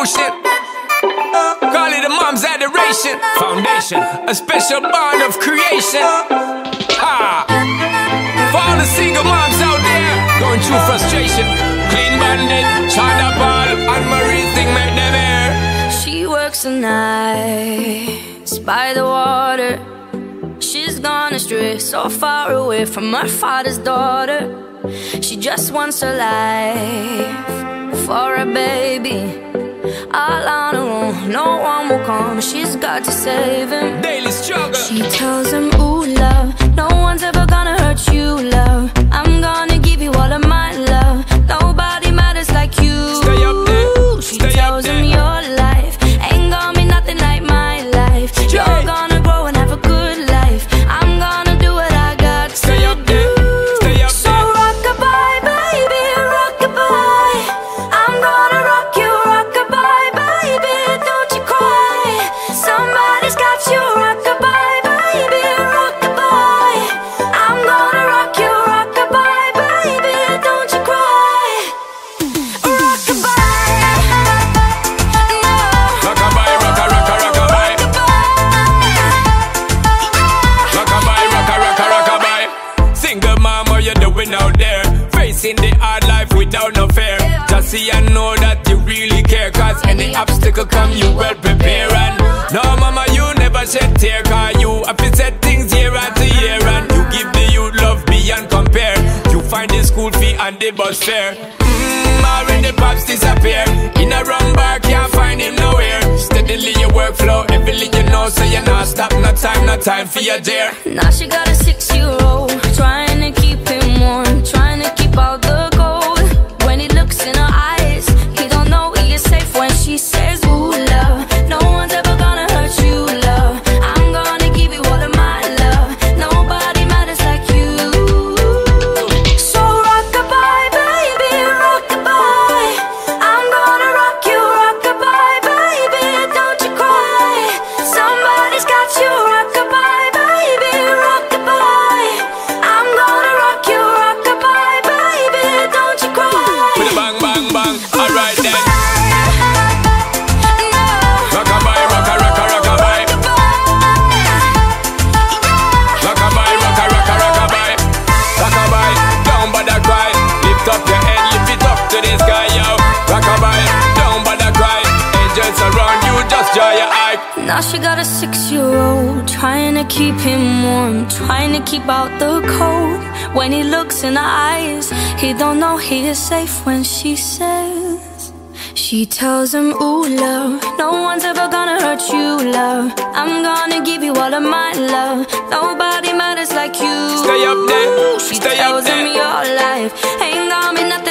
emotion. Call it a mom's adoration. Foundation, a special bond of creation. Ha! For all the single moms out there going through frustration, Clean Bandit, China Ball, and Marie thing make them air. She works the nights by the water. She's gone astray, so far away from her father's daughter. She just wants her life for a baby. All on her own, no one will come. She's got to save him. Daily struggle. She tells him, ooh, love, no one's ever gonna hurt you, love. I'm gonna give you all of my love. Nobody matters like you. Stay up there. She tells him your life ain't gonna be nothing like my life. You're gonna grow and have a good life. I'm gonna do what I got to Stay up there. Stay up so there. rock-a-bye, baby, rock-a-bye. I'm gonna rock you, rock-a-bye, baby, don't you cry. Somebody's got you, rock-a-bye, baby, rock-a-bye. I'm gonna rock you, rock-a-bye, baby, don't you cry. Rock-a-bye, no. Rock-a-bye, rock-a-rock-a, rock-a-bye. Rock-a-bye, rock-a-rock-a, rock-a-bye. Single mom, what you doing out there? Facing the hard life without no fear. Just see and know that you really care. Cause any obstacle come, you well prepare. And no mama, you never shed tear. Cause you have to set things year after year. And you give the youth love beyond compare. You find the school fee and the bus fare. Already pops disappear. In a wrong bar, can't find him nowhere. Steadily your workflow, everything you know. So you not stop, no time for your dare. Now she got a 6-year-old, trying to keep him warm, trying to keep out the cold. When he looks in her eyes, he don't know he is safe when she says, ooh, love, no one's ever gonna hurt you, love. I'm gonna give you all of my love. Nobody matters like you. So rock-a-bye, baby, rock-a-bye. I'm gonna rock you, rock-a-bye, baby, don't you cry. Somebody's got you, rock-a-bye, baby, rock-a-bye. I'm gonna rock you, rock-a-bye, baby, don't you cry. With a bang, bang, bang. Alright then. No. Rock-a-bye, rock-a-rock-a, rock-a-bye. Rock-a-bye, rock-a-rock-a, rock-a-bye. Rock-a-bye, don't bother cry. Lift up your head, lift it up to the sky, yo. Rock-a-bye, don't bother cry. Angels around you, just dry your eye. Now she got a 6-year-old, trying to keep him warm, trying to keep out the cold. When he looks in her eyes, he don't know he is safe when she says. She tells him, ooh, love, no one's ever gonna hurt you, love. I'm gonna give you all of my love. Nobody matters like you. Stay up there, She stay up tells there. him your life ain't gonna be nothing